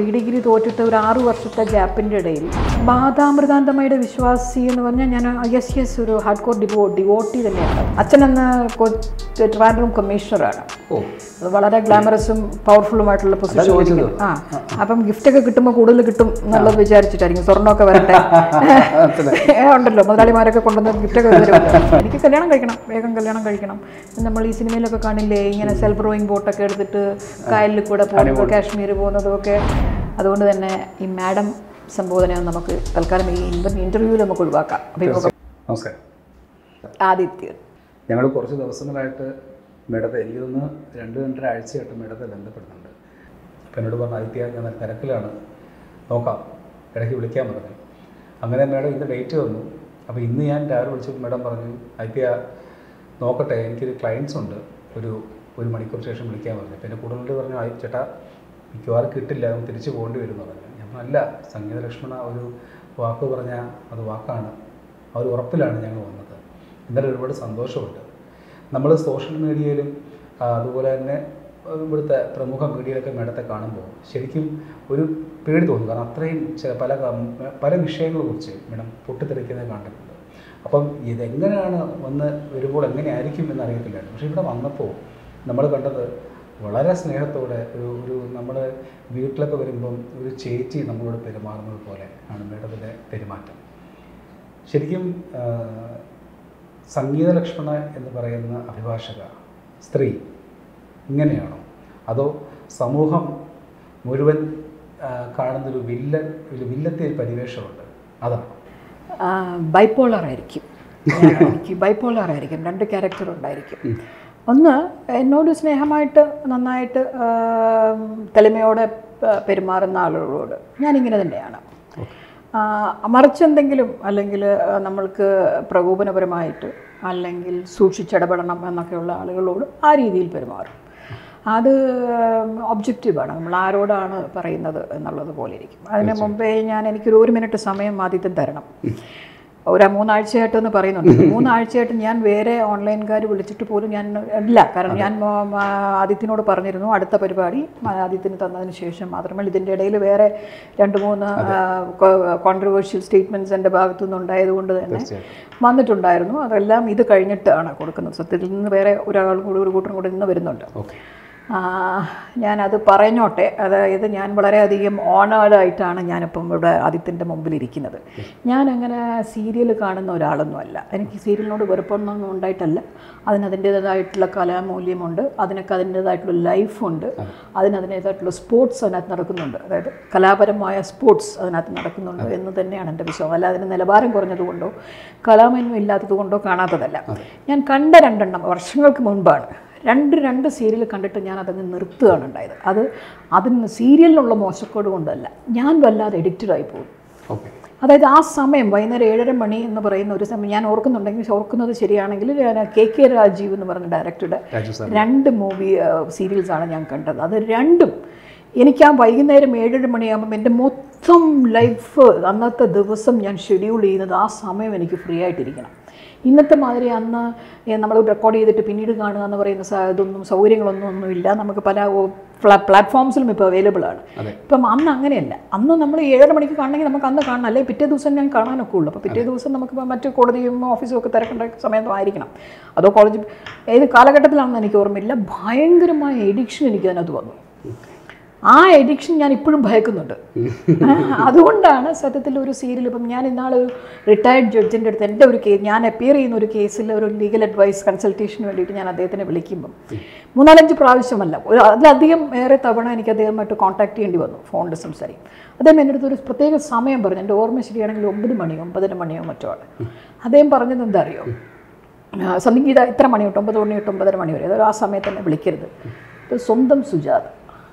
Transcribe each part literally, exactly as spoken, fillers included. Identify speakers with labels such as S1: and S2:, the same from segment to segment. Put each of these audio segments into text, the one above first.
S1: Pre degree തോറ്റിട്ട് ഒരു ആറു വർഷത്തെ ഗ്യാപ്പിൻ്റെ ഇടയിൽ ബാധാമൃതാന്തമ്മയുടെ വിശ്വാസി എന്ന് പറഞ്ഞാൽ ഞാൻ യെസ് യെസ് ഒരു ഹാർഡ് കോർ ഡിവോ ഡിവോട്ടി തന്നെയാണ്. അച്ഛനെന്ന് ട്രിവാൻഡ്രം കമ്മീഷണറാണ്. അത് വളരെ ഗ്ലാമറസും പവർഫുള്ളുമായിട്ടുള്ള പൊസിഷൻ. ആ അപ്പം ഗിഫ്റ്റൊക്കെ കിട്ടുമ്പോൾ കൂടുതൽ കിട്ടും എന്നുള്ളത് വിചാരിച്ചിട്ടായിരിക്കും. സ്വർണ്ണമൊക്കെ വരട്ടെ ഉണ്ടല്ലോ, മുതലാളിമാരൊക്കെ കൊണ്ടുവന്ന് ഗിഫ്റ്റൊക്കെ വരുമല്ലോ. എനിക്ക് കല്യാണം കഴിക്കണം, വേഗം കല്യാണം കഴിക്കണം. നമ്മൾ ഈ സിനിമയിലൊക്കെ കാണില്ലേ ഇങ്ങനെ സെൽഫ് റോയിങ് ബോട്ടൊക്കെ എടുത്തിട്ട് കായലിൽ കൂടെ പോകുന്നത്, കാശ്മീർ പോകുന്നതൊക്കെ. അതുകൊണ്ട് തന്നെ ഈ മാഡം സംബോധന നമുക്ക് തൽക്കാലം ഈ ഇന്റർവ്യൂവിൽ നമുക്ക് ഒഴിവാക്കാം.
S2: നമസ്കാരം.
S1: ആദിത്യൻ,
S2: ഞങ്ങൾ കുറച്ച് ദിവസങ്ങളായിട്ട് മേഡത്തെ എനിക്ക് തോന്നുന്നു രണ്ട് രണ്ടര ആഴ്ചയായിട്ട് മേഡത്തെ ബന്ധപ്പെടുന്നുണ്ട്. അപ്പം എന്നോട് പറഞ്ഞു ആദിത്യ ഞാൻ തിരക്കിലാണ്, നോക്കാം, ഇടയ്ക്ക് വിളിക്കാൻ പറഞ്ഞു. അങ്ങനെ മേഡം ഇന്ന് ഡേറ്റ് വന്നു. അപ്പോൾ ഇന്ന് ഞാൻ രാവിലെ വിളിച്ചപ്പോൾ മേഡം പറഞ്ഞു ആദിത്യ നോക്കട്ടെ, എനിക്കൊരു ക്ലയൻസ് ഉണ്ട്, ഒരു ഒരു മണിക്കൂർ ശേഷം വിളിക്കാൻ പറഞ്ഞു. പിന്നെ കൂടുതൽ പറഞ്ഞു ആയി ചേട്ടാ മിക്കവാറും കിട്ടില്ല, നമുക്ക് തിരിച്ചു പോകേണ്ടി വരും എന്ന് പറഞ്ഞു. ഞാൻ അല്ല, സംഗീത ലക്ഷ്മണ ഒരു വാക്ക് പറഞ്ഞാൽ അത് വാക്കാണ്, ആ ഒരു ഉറപ്പിലാണ് ഞങ്ങൾ വന്നത്. ഇന്നലെ ഒരുപാട് സന്തോഷമുണ്ട്. നമ്മൾ സോഷ്യൽ മീഡിയയിലും അതുപോലെ തന്നെ ഇവിടുത്തെ പ്രമുഖ മീഡിയയിലൊക്കെ മേഡത്തെ കാണുമ്പോൾ ശരിക്കും ഒരു പേടി തോന്നും. കാരണം അത്രയും പല പല വിഷയങ്ങളെക്കുറിച്ച് മേഡം പൊട്ടിത്തെറിക്കുന്നത് കണ്ടിട്ടുണ്ട്. അപ്പം ഇതെങ്ങനെയാണ് വന്ന് വരുമ്പോൾ എങ്ങനെയായിരിക്കും എന്നറിയത്തില്ലായിരുന്നു. പക്ഷേ ഇവിടെ വന്നപ്പോൾ നമ്മൾ കണ്ടത് വളരെ സ്നേഹത്തോടെ ഒരു ഒരു നമ്മുടെ വീട്ടിലൊക്കെ വരുമ്പം ഒരു ചേച്ചി നമ്മളോട് പെരുമാറുന്നത് പോലെ ആണ് മേഡത്തിൻ്റെ പെരുമാറ്റം. ശരിക്കും സംഗീത ലക്ഷ്മണ എന്ന് പറയുന്ന അഭിഭാഷക സ്ത്രീ ഇങ്ങനെയാണോ, അതോ സമൂഹം മുഴുവൻ കാണുന്നൊരു വില്ല ഒരു വില്ലത്തെ പരിവേഷമുണ്ട് അതാണ്?
S1: ബൈപ്പോളറായിരിക്കും. എനിക്ക് ബൈപ്പോളറായിരിക്കും, രണ്ട് ക്യാരക്ടർ ഉണ്ടായിരിക്കും. ഒന്ന് എന്നോട് സ്നേഹമായിട്ട് നന്നായിട്ട് തെളിമയോടെ പെരുമാറുന്ന ആളുകളോട് ഞാനിങ്ങനെ തന്നെയാണ്. മറിച്ചെന്തെങ്കിലും അല്ലെങ്കിൽ നമ്മൾക്ക് പ്രകോപനപരമായിട്ട് അല്ലെങ്കിൽ സൂക്ഷിച്ചിടപെടണം എന്നൊക്കെയുള്ള ആളുകളോട് ആ രീതിയിൽ പെരുമാറും. അത് ഒബ്ജക്റ്റീവാണ്, നമ്മൾ ആരോടാണ് പറയുന്നത് എന്നുള്ളത് പോലെ ഇരിക്കും. അതിന് മുമ്പേ ഞാൻ എനിക്കൊരു ഒരു മിനിറ്റ് സമയം ആദ്യത്തെ തരണം. ഒരു മൂന്നാഴ്ചയായിട്ടെന്ന് പറയുന്നുണ്ട്. മൂന്നാഴ്ചയായിട്ട് ഞാൻ വേറെ ഓൺലൈൻകാർ വിളിച്ചിട്ട് പോലും ഞാൻ ഇല്ല. കാരണം ഞാൻ ആദിത്യനോട് പറഞ്ഞിരുന്നു അടുത്ത പരിപാടി ആദിത്യന് തന്നതിന് ശേഷം മാത്രമേ. ഇതിൻ്റെ ഇടയിൽ വേറെ രണ്ട് മൂന്ന് കോൺട്രവേഴ്ഷ്യൽ സ്റ്റേറ്റ്മെൻറ്റ്സ് എൻ്റെ ഭാഗത്തുനിന്ന് ഉണ്ടായതുകൊണ്ട് തന്നെ വന്നിട്ടുണ്ടായിരുന്നു. അതെല്ലാം ഇത് കഴിഞ്ഞിട്ടാണ് കൊടുക്കുന്നത്. സത്യത്തിൽ നിന്ന് വേറെ ഒരാളും കൂടി ഒരു കൂട്ടരും കൂടി ഇന്ന് വരുന്നുണ്ട്. ഞാനത് പറഞ്ഞോട്ടെ. അതായത് ഞാൻ വളരെയധികം ഓണേർഡായിട്ടാണ് ഞാനിപ്പം ഇവിടെ ആദിത്യൻ്റെ മുമ്പിലിരിക്കുന്നത്. ഞാനങ്ങനെ സീരിയൽ കാണുന്ന ഒരാളൊന്നുമല്ല. എനിക്ക് സീരിയലിനോട് വെറുപ്പൊന്നും ഉണ്ടായിട്ടല്ല. അതിനതിൻ്റേതായിട്ടുള്ള കലാമൂല്യമുണ്ട്, അതിനൊക്കെ അതിൻ്റേതായിട്ടുള്ള ലൈഫുണ്ട്, അതിനതിൻ്റേതായിട്ടുള്ള സ്പോർട്സ് അതിനകത്ത് നടക്കുന്നുണ്ട്. അതായത് കലാപരമായ സ്പോർട്സ് അതിനകത്ത് നടക്കുന്നുണ്ട് എന്ന് തന്നെയാണ് എൻ്റെ വിശ്വാസം. അല്ല അതിന് നിലവാരം കുറഞ്ഞതുകൊണ്ടോ കലാമന്യം ഇല്ലാത്തത് കൊണ്ടോ കാണാത്തതല്ല. ഞാൻ കണ്ട രണ്ടെണ്ണം വർഷങ്ങൾക്ക് മുൻപാണ്. രണ്ട് രണ്ട് സീരിയൽ കണ്ടിട്ട് ഞാൻ അതങ്ങ് നിർത്തുകയാണ് ഉണ്ടായത്. അത് അതിന് സീരിയലിനുള്ള മോശക്കേട് കൊണ്ടല്ല, ഞാൻ വല്ലാതെ എഡിക്റ്റഡായി പോകും. അതായത് ആ സമയം വൈകുന്നേരം ഏഴര മണി എന്ന് പറയുന്ന ഒരു സമയം ഞാൻ ഓർക്കുന്നുണ്ടെങ്കിൽ, ഓർക്കുന്നത് ശരിയാണെങ്കിൽ ഞാൻ കെ കെ രാജീവ് എന്ന് പറഞ്ഞ ഡയറക്ടറുടെ രണ്ട് മൂവി സീരിയൽസാണ് ഞാൻ കണ്ടത്. അത് രണ്ടും എനിക്ക് ആ വൈകുന്നേരം ഏഴര മണിയാകുമ്പം എൻ്റെ മൊത്തം ലൈഫ് അന്നത്തെ ദിവസം ഞാൻ ഷെഡ്യൂൾ ചെയ്യുന്നത് ആ സമയം എനിക്ക് ഫ്രീ ആയിട്ടിരിക്കണം. ഇന്നത്തെ മാതിരി അന്ന് നമ്മൾ റെക്കോർഡ് ചെയ്തിട്ട് പിന്നീട് കാണുക എന്ന് പറയുന്ന ഇതൊന്നും സൗകര്യങ്ങളൊന്നും ഒന്നുമില്ല. നമുക്ക് പല പ്ലാറ്റ്ഫോംസിലും ഇപ്പോൾ അവൈലബിൾ ആണ്. ഇപ്പം അന്ന് അങ്ങനെയല്ല. അന്ന് നമ്മൾ ഏഴര മണിക്ക് കാണണമെങ്കിൽ നമുക്ക് അന്ന് കാണണം, അല്ലെങ്കിൽ പിറ്റേ ദിവസം ഞാൻ കാണാനൊക്കെ ഉള്ളൂ. അപ്പോൾ പിറ്റേ ദിവസം നമുക്ക് മറ്റ് കോടതിയും ഓഫീസും ഒക്കെ തിരക്കേണ്ട സമയത്തായിരിക്കണം. അതോ കോളേജ് ഏത് കാലഘട്ടത്തിലാണെന്ന് എനിക്ക് ഓർമ്മയില്ല. ഭയങ്കരമായ എഡിക്ഷൻ എനിക്ക് അതിനകത്ത് വന്നു. ആ എഡിക്ഷൻ ഞാൻ ഇപ്പോഴും ഭയക്കുന്നുണ്ട്. അതുകൊണ്ടാണ് സത്യത്തിൽ ഒരു സീരിയൽ ഇപ്പം ഞാൻ ഇന്നാളൊരു റിട്ടയർഡ് ജഡ്ജിൻ്റെ അടുത്ത് എൻ്റെ ഒരു കേസ് ഞാൻ അപ്പിയർ ചെയ്യുന്ന ഒരു കേസിൽ ഒരു ലീഗൽ അഡ്വൈസ് കൺസൾട്ടേഷന് വേണ്ടിയിട്ട് ഞാൻ അദ്ദേഹത്തിനെ വിളിക്കുമ്പം മൂന്നാലഞ്ച് പ്രാവശ്യമല്ല ഒരു അതിലധികം ഏറെ തവണ എനിക്ക് അദ്ദേഹമായിട്ട് കോൺടാക്ട് ചെയ്യേണ്ടി വന്നു, ഫോണിൽ സംസാരിക്കും. അദ്ദേഹം എൻ്റെ അടുത്ത് ഒരു പ്രത്യേക സമയം പറഞ്ഞു. എൻ്റെ ഓർമ്മ ശരിയാണെങ്കിൽ ഒമ്പത് മണിയോ ഒമ്പതര മണിയോ മറ്റോ ആണ്. അദ്ദേഹം പറഞ്ഞത് എന്താ അറിയോ, സംഗീത ഇത്ര മണി തൊട്ട് ഒമ്പത് മണി തൊട്ട് ഒമ്പതര മണി വരെ, അതൊരു ആ സമയത്ത് തന്നെ വിളിക്കരുത്. സ്വന്തം സുജാത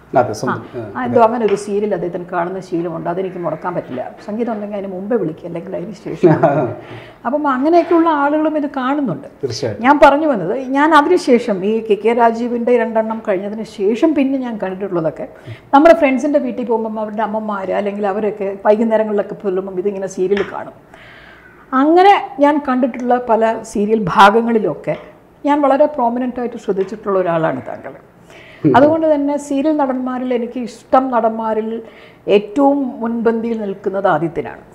S1: എന്തോ അങ്ങനെ ഒരു സീരിയൽ അദ്ദേഹത്തിന് കാണുന്ന ശീലമുണ്ട്, അതെനിക്ക് മുടക്കാൻ പറ്റില്ല. സംഗീതം ഉണ്ടെങ്കിൽ അതിന് മുമ്പേ വിളിക്കുക, അല്ലെങ്കിൽ അതിന് ശേഷം. അപ്പം അങ്ങനെയൊക്കെയുള്ള ആളുകളും ഇത് കാണുന്നുണ്ട്. ഞാൻ പറഞ്ഞു വന്നത്, ഞാൻ അതിനുശേഷം ഈ കെ കെ രാജീവിൻ്റെ രണ്ടെണ്ണം കഴിഞ്ഞതിന് ശേഷം പിന്നെ ഞാൻ കണ്ടിട്ടുള്ളതൊക്കെ നമ്മുടെ ഫ്രണ്ട്സിൻ്റെ വീട്ടിൽ പോകുമ്പം അവരുടെ അമ്മമാർ അല്ലെങ്കിൽ അവരൊക്കെ വൈകുന്നേരങ്ങളിലൊക്കെ പോകുമ്പം ഇതിങ്ങനെ സീരിയൽ കാണും. അങ്ങനെ ഞാൻ കണ്ടിട്ടുള്ള പല സീരിയൽ ഭാഗങ്ങളിലൊക്കെ ഞാൻ വളരെ പ്രോമിനൻ്റായിട്ട് ശ്രദ്ധിച്ചിട്ടുള്ള ഒരാളാണ് താങ്കൾ. അതുകൊണ്ട് തന്നെ സീരിയൽ നടന്മാരിൽ എനിക്ക് ഇഷ്ടം നടന്മാരിൽ ഏറ്റവും മുൻപന്തിയിൽ നിൽക്കുന്നത് ആദിത്യനാണ്.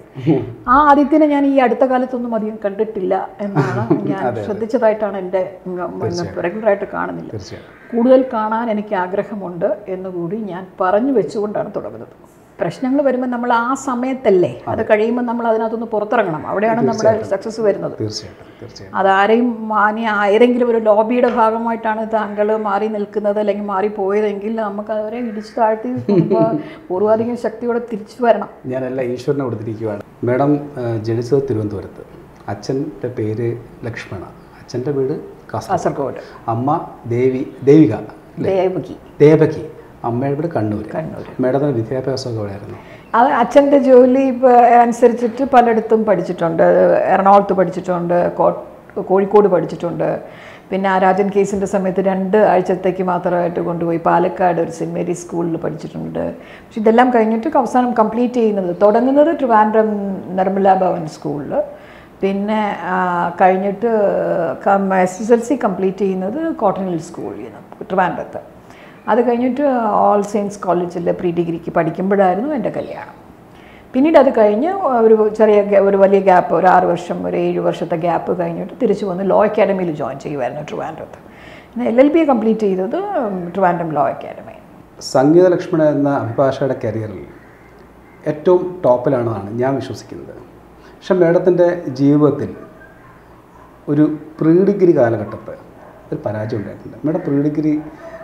S1: ആ ആദിത്യനെ ഞാൻ ഈ അടുത്ത കാലത്തൊന്നും അധികം കണ്ടിട്ടില്ല എന്നാണ് ഞാൻ ശ്രദ്ധിച്ചതായിട്ടാണ് എൻ്റെ റെഗുലറായിട്ട് കാണുന്നില്ല. കൂടുതൽ കാണാൻ എനിക്ക് ആഗ്രഹമുണ്ട് എന്നുകൂടി ഞാൻ പറഞ്ഞു വെച്ചുകൊണ്ടാണ് തുടങ്ങുന്നത്. പ്രശ്നങ്ങൾ വരുമ്പോൾ നമ്മൾ ആ സമയത്തല്ലേ, അത് കഴിയുമ്പോൾ നമ്മൾ അതിനകത്തൊന്ന് പുറത്തിറങ്ങണം. അവിടെയാണ് നമ്മുടെ സക്സസ് വരുന്നത്. അതാരെയും മാനി ഏതെങ്കിലും ഒരു ലോബിയുടെ ഭാഗമായിട്ടാണ് താങ്കൾ മാറി നിൽക്കുന്നത് അല്ലെങ്കിൽ മാറിപ്പോയതെങ്കിൽ നമുക്ക് അവരെ ഇടിച്ചു താഴ്ത്തി പൂർവാധികം ശക്തിയോടെ തിരിച്ചു വരണം.
S2: ഞാനെല്ലാം ഈശ്വരനെ കൊടുത്തിരിക്കുകയാണ്. മാഡം ജനിച്ചത് തിരുവനന്തപുരത്ത്, അച്ഛൻ്റെ പേര് ലക്ഷ്മണ, അച്ഛൻ്റെ വീട്
S1: കാസർഗോഡ്,
S2: അമ്മ ദേവി ദേവിക
S1: ദേവകി
S2: ദേവകി അമ്മയുടെ വീട് കണ്ണൂർ. കണ്ണൂർ. മാഡത്തിന് വിദ്യാഭ്യാസമൊക്കെ എവിടെയായിരുന്നു?
S1: അത് അച്ഛൻ്റെ ജോലി അനുസരിച്ചിട്ട് പലയിടത്തും പഠിച്ചിട്ടുണ്ട്. എറണാകുളത്ത് പഠിച്ചിട്ടുണ്ട്, കോഴിക്കോട് പഠിച്ചിട്ടുണ്ട്. പിന്നെ ആ രാജൻ കേസിൻ്റെ സമയത്ത് രണ്ട് ആഴ്ചത്തേക്ക് മാത്രമായിട്ട് കൊണ്ടുപോയി പാലക്കാട് ഒരു സെൻറ്റ് മേരീസ് സ്കൂളിൽ പഠിച്ചിട്ടുണ്ട്. പക്ഷെ ഇതെല്ലാം കഴിഞ്ഞിട്ട് അവസാനം കംപ്ലീറ്റ് ചെയ്യുന്നത് തുടങ്ങുന്നത് ട്രിവാൻഡ്രം നിർമ്മല ഭവൻ സ്കൂളിൽ, പിന്നെ കഴിഞ്ഞിട്ട് S S L C complete ചെയ്യുന്നത് കോട്ടൺ ഹിൽ സ്കൂളിൽ നിന്ന് ട്രിവാൻഡ്രത്ത്. അത് കഴിഞ്ഞിട്ട് ഓൾ സെയിൻസ് കോളേജിൽ പ്രീ ഡിഗ്രിക്ക് പഠിക്കുമ്പോഴായിരുന്നു എൻ്റെ കല്യാണം. പിന്നീട് അത് കഴിഞ്ഞ് ഒരു ചെറിയ ഒരു വലിയ ഗ്യാപ്പ്, ഒരു ആറ് വർഷം ഒരു ഏഴ് വർഷത്തെ ഗ്യാപ്പ് കഴിഞ്ഞിട്ട് തിരിച്ചു വന്ന് ലോ അക്കാഡമിയിൽ ജോയിൻ ചെയ്യുമായിരുന്നു ട്രിവാൻഡ്രത്ത്. പിന്നെ എൽ എൽ ബി കംപ്ലീറ്റ് ചെയ്തത് ട്രിവാൻഡ്രം ലോ അക്കാഡമി.
S2: സംഗീത ലക്ഷ്മണ എന്ന അഭിഭാഷകയുടെ കരിയറിൽ ഏറ്റവും ടോപ്പിലാണെന്നാണ് ഞാൻ വിശ്വസിക്കുന്നത്. പക്ഷെ മാഡത്തിൻ്റെ ജീവിതത്തിൽ ഒരു പ്രീ ഡിഗ്രി കാലഘട്ടത്ത് ഒരു പരാജയം ഉണ്ടായിട്ടുണ്ട്. മാഡം പ്രീ ഡിഗ്രി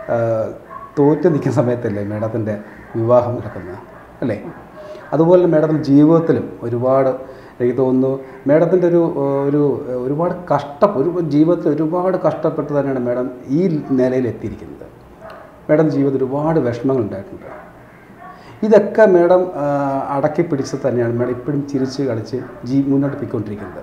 S2: തോറ്റ് നിൽക്കുന്ന സമയത്തല്ലേ മാഡത്തിൻ്റെ വിവാഹം നടക്കുന്നത് അല്ലേ? അതുപോലെ മാഡത്തിൻ്റെ ജീവിതത്തിലും ഒരുപാട് എനിക്ക് തോന്നുന്നു മാഡത്തിൻ്റെ ഒരു ഒരു ഒരുപാട് കഷ്ട ഒരു ജീവിതത്തിൽ ഒരുപാട് കഷ്ടപ്പെട്ട് തന്നെയാണ് മാഡം ഈ നിലയിൽ എത്തിയിരിക്കുന്നത്. മാഡം ജീവിതത്തിൽ ഒരുപാട് വിഷമങ്ങൾ ഉണ്ടായിട്ടുണ്ട്. ഇതൊക്കെ മാഡം അടക്കി പിടിച്ച് തന്നെയാണ് മാഡം ഇപ്പോഴും ചിരിച്ച് കളിച്ച് ജീ മുന്നോട്ട് പോയിക്കൊണ്ടിരിക്കുന്നത്.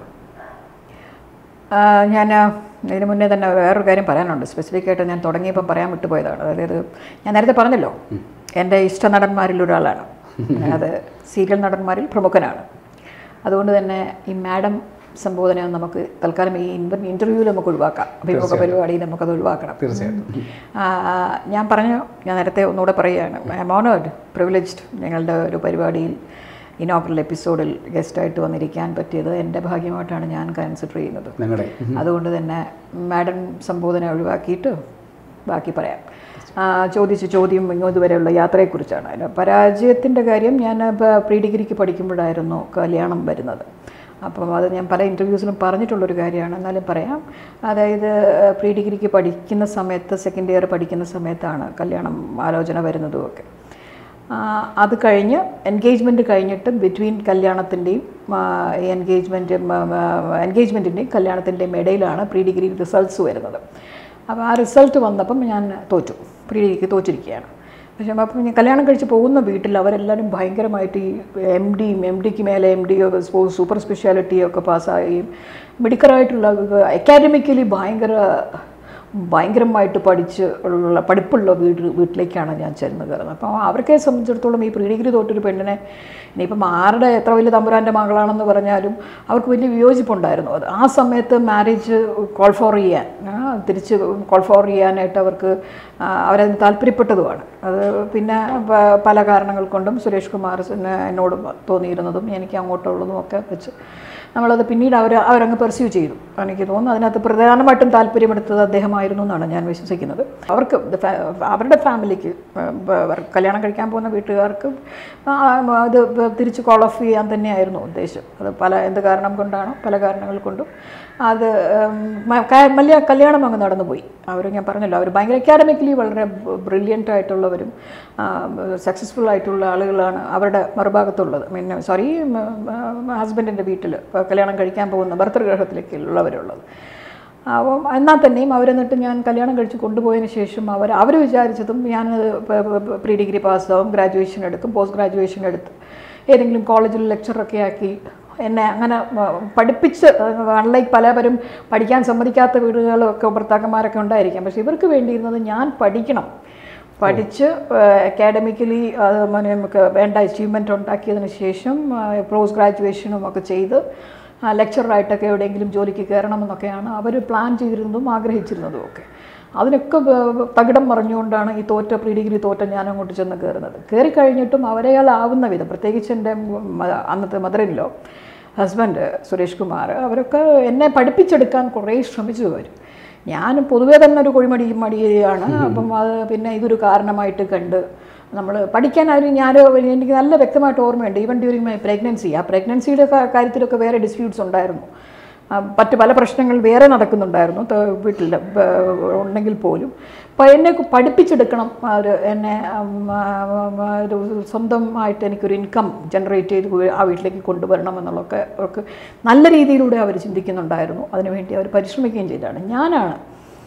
S1: ഞാൻ ഇതിന് മുന്നേ തന്നെ വേറൊരു കാര്യം പറയാനുണ്ട്. സ്പെസിഫിക് ആയിട്ട് ഞാൻ തുടങ്ങിയപ്പോൾ പറയാൻ വിട്ടുപോയതാണ്. അതായത് ഞാൻ നേരത്തെ പറഞ്ഞല്ലോ എൻ്റെ ഇഷ്ട നടന്മാരിൽ ഒരാളാണ്. അത് സീരിയൽ നടന്മാരിൽ പ്രമുഖനാണ്. അതുകൊണ്ട് തന്നെ ഈ മാഡം സംബോധന നമുക്ക് തൽക്കാലം ഈ ഇൻ്റർവ്യൂവിൽ നമുക്ക് ഒഴിവാക്കാം. അഭിമുഖ പരിപാടിയിൽ നമുക്കത് ഒഴിവാക്കണം.
S2: തീർച്ചയായിട്ടും.
S1: ഞാൻ പറഞ്ഞു, ഞാൻ നേരത്തെ ഒന്നുകൂടെ പറയുകയാണ്, ഐ ആം ഓണേർഡ്, പ്രിവിലേജ്ഡ് ഞങ്ങളുടെ ഒരു പരിപാടിയിൽ ഇനോഗ്രൽ എപ്പിസോഡിൽ ഗസ്റ്റായിട്ട് വന്നിരിക്കാൻ പറ്റിയത് എൻ്റെ ഭാഗ്യമായിട്ടാണ് ഞാൻ കൺസിഡർ ചെയ്യുന്നത്. അതുകൊണ്ട് തന്നെ മാഡം സംബോധന ഒഴിവാക്കിയിട്ട് ബാക്കി പറയാം. ചോദിച്ച ചോദ്യം ഇതുവരെയുള്ള യാത്രയെക്കുറിച്ചാണ്. അതിന് പരാജയത്തിൻ്റെ കാര്യം ഞാൻ പ്രീ ഡിഗ്രിക്ക് പഠിക്കുമ്പോഴായിരുന്നു കല്യാണം വരുന്നത്. അപ്പം അത് ഞാൻ പല ഇൻ്റർവ്യൂസിലും പറഞ്ഞിട്ടുള്ളൊരു കാര്യമാണ്, എന്നാലും പറയാം. അതായത് പ്രീ ഡിഗ്രിക്ക് പഠിക്കുന്ന സമയത്ത്, സെക്കൻഡ് ഇയർ പഠിക്കുന്ന സമയത്താണ് കല്യാണം ആലോചന വരുന്നതുമൊക്കെ. അത് കഴിഞ്ഞ് എൻഗേജ്മെൻറ്റ് കഴിഞ്ഞിട്ട് ബിറ്റ്വീൻ കല്യാണത്തിൻ്റെയും എൻഗേജ്മെൻറ്റ് എൻഗേജ്മെൻറ്റിൻ്റെയും കല്യാണത്തിൻ്റെയും ഇടയിലാണ് പ്രീ ഡിഗ്രി റിസൾട്ട്സ് വരുന്നത്. അപ്പോൾ ആ റിസൾട്ട് വന്നപ്പം ഞാൻ തോറ്റു, പ്രീ ഡിഗ്രിക്ക് തോറ്റിരിക്കുകയാണ്. പക്ഷേ അപ്പം ഞാൻ കല്യാണം കഴിച്ച് പോകുന്ന വീട്ടിൽ അവരെല്ലാവരും ഭയങ്കരമായിട്ട് ഈ എം ഡിയും എം ഡിക്ക് മേലെ എം ഡി സൂപ്പർ സ്പെഷ്യാലിറ്റിയൊക്കെ പാസ്സാകുകയും മെഡിക്കലായിട്ടുള്ള അക്കാഡമിക്കലി ഭയങ്കര ഭയങ്കരമായിട്ട് പഠിച്ച് ഉള്ള പഠിപ്പുള്ള വീട് വീട്ടിലേക്കാണ് ഞാൻ ചെന്ന് കയറുന്നത്. അപ്പോൾ അവരെ സംബന്ധിച്ചിടത്തോളം ഈ പ്രീ ഡിഗ്രി തോറ്റൊരു പെണ്ണിനെ ഇനിയിപ്പം ആരുടെ എത്ര വലിയ തമ്പുരാൻ്റെ മകളാണെന്ന് പറഞ്ഞാലും അവർക്ക് വലിയ വിയോജിപ്പുണ്ടായിരുന്നു. അത് ആ സമയത്ത് മാരേജ് കോൾ ഫോർ ചെയ്യാൻ തിരിച്ച് കോൾ ഫോർ ചെയ്യാനായിട്ട് അവർക്ക് അവരതിന് താല്പര്യപ്പെട്ടതുമാണ്. അത് പിന്നെ പല കാരണങ്ങൾ കൊണ്ടും സുരേഷ് കുമാർ എന്നോട് തോന്നിയിരുന്നതും എനിക്ക് അങ്ങോട്ടുള്ളതും ഒക്കെ വെച്ച് നമ്മളത് പിന്നീട് അവർ അവരങ്ങ് പെർസ്യൂ ചെയ്തു. എനിക്ക് തോന്നുന്നു അതിനകത്ത് പ്രധാനമായിട്ടും താല്പര്യമെടുത്തത് അദ്ദേഹമായിരുന്നു എന്നാണ് ഞാൻ വിശ്വസിക്കുന്നത്. അവർക്ക് അവരുടെ ഫാമിലിക്ക് കല്യാണം കഴിക്കാൻ പോകുന്ന വീട്ടുകാർക്ക് അത് തിരിച്ച് കോൾ ഓഫ് ചെയ്യാൻ തന്നെയായിരുന്നു ഉദ്ദേശം. അത് പല എന്ത് കാരണം കൊണ്ടാണോ പല കാരണങ്ങൾ കൊണ്ടും അത് വലിയ കല്യാണം അങ്ങ് നടന്നുപോയി. അവർ ഞാൻ പറഞ്ഞല്ലോ, അവർ ഭയങ്കര അക്കാഡമിക്കലി വളരെ ബ്രില്യൻ്റ് ആയിട്ടുള്ളവരും സക്സസ്ഫുൾ ആയിട്ടുള്ള ആളുകളാണ് അവരുടെ മറുഭാഗത്തുള്ളത്. പിന്നെ സോറി ഹസ്ബൻഡിൻ്റെ വീട്ടിൽ കല്യാണം കഴിക്കാൻ പോകുന്ന ഭർത്തൃഗ്രഹത്തിലേക്കുള്ളവരുള്ളത്. അപ്പം എന്നാൽ തന്നെയും അവരെന്നിട്ട് ഞാൻ കല്യാണം കഴിച്ച് കൊണ്ടുപോയതിന് ശേഷം അവർ അവർ വിചാരിച്ചതും ഞാൻ പ്രീ ഡിഗ്രി പാസ്സാവും, ഗ്രാജുവേഷൻ എടുക്കും, പോസ്റ്റ് ഗ്രാജുവേഷൻ എടുത്ത് ഏതെങ്കിലും കോളേജിൽ ലെക്ചറൊക്കെ ആക്കി എന്നെ അങ്ങനെ പഠിപ്പിച്ച്, അൺലൈക്ക് പലവരും പഠിക്കാൻ സമ്മതിക്കാത്ത വീടുകളൊക്കെ ഭർത്താക്കന്മാരൊക്കെ ഉണ്ടായിരിക്കാം. പക്ഷേ ഇവർക്ക് വേണ്ടിയിരുന്നത് ഞാൻ പഠിക്കണം, പഠിച്ച് അക്കാഡമിക്കലി അത് നമുക്ക് വേണ്ട അച്ചീവ്മെൻ്റ് ഉണ്ടാക്കിയതിന് ശേഷം പോസ്റ്റ് ഗ്രാജുവേഷനും ഒക്കെ ചെയ്ത് ലെക്ചറായിട്ടൊക്കെ എവിടെയെങ്കിലും ജോലിക്ക് കയറണമെന്നൊക്കെയാണ് അവർ പ്ലാൻ ചെയ്തിരുന്നതും ആഗ്രഹിച്ചിരുന്നതും ഒക്കെ. അതിനൊക്കെ തകിടം മറിഞ്ഞുകൊണ്ടാണ് ഈ തോറ്റ പ്രീ ഡിഗ്രി തോറ്റ ഞാൻ അങ്ങോട്ട് ചെന്ന് കയറുന്നത്. കയറി കഴിഞ്ഞിട്ടും അവരെയാലാവുന്ന വിധം, പ്രത്യേകിച്ച് എൻ്റെ അന്നത്തെ മദറിൻലോ ഹസ്ബൻഡ് സുരേഷ് കുമാർ, അവരൊക്കെ എന്നെ പഠിപ്പിച്ചെടുക്കാൻ കുറേ ശ്രമിച്ചു വരും. ഞാൻ പൊതുവേ തന്നെ ഒരു കുഴിമടി മടിയാണ്. അപ്പം അത് പിന്നെ ഇതൊരു കാരണമായിട്ട് കണ്ട് നമ്മൾ പഠിക്കാൻ അവർ ഞാൻ എനിക്ക് നല്ല വ്യക്തമായിട്ട് ഓർമ്മയുണ്ട്. ഈവൻ ഡ്യൂറിങ് മൈ പ്രഗ്നൻസി, ആ പ്രഗ്നൻസിയുടെ കാര്യത്തിലൊക്കെ വേറെ ഡിസ്പ്യൂട്ട്സ് ഉണ്ടായിരുന്നു, മറ്റ് പല പ്രശ്നങ്ങൾ വേറെ നടക്കുന്നുണ്ടായിരുന്നു വീട്ടിൽ ഉണ്ടെങ്കിൽ പോലും. അപ്പോൾ എന്നെ പഠിപ്പിച്ചെടുക്കണം, ഒരു എന്നെ ഒരു സ്വന്തമായിട്ട് എനിക്കൊരു ഇൻകം ജനറേറ്റ് ചെയ്ത് ആ വീട്ടിലേക്ക് കൊണ്ടുവരണം എന്നുള്ളതൊക്കെ അവർക്ക് നല്ല രീതിയിലൂടെ അവർ ചിന്തിക്കുന്നുണ്ടായിരുന്നു. അതിനുവേണ്ടി അവർ പരിശ്രമിക്കുകയും ചെയ്തതാണ്. ഞാനാണ്